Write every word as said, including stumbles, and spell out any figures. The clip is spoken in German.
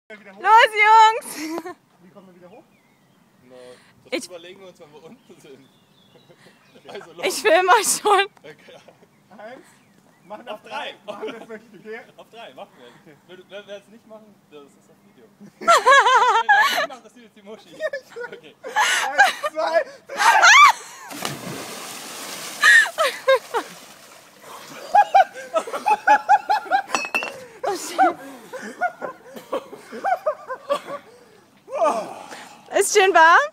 Los, Jungs! Wie kommen wir wieder hoch? No, das ich überlegen wir uns, wenn wir unten sind. Also los. Ich filme euch schon. Okay. Eins. Machen Auf drei. Machen wir das wirklich, okay? Auf drei, machen wir. Okay. Wenn wir wer es nicht machen, das ist das Video. Wenn wir es nicht machen, das sieht jetzt die Muschi. Okay. Eins, zwei, drei! Ist schön warm?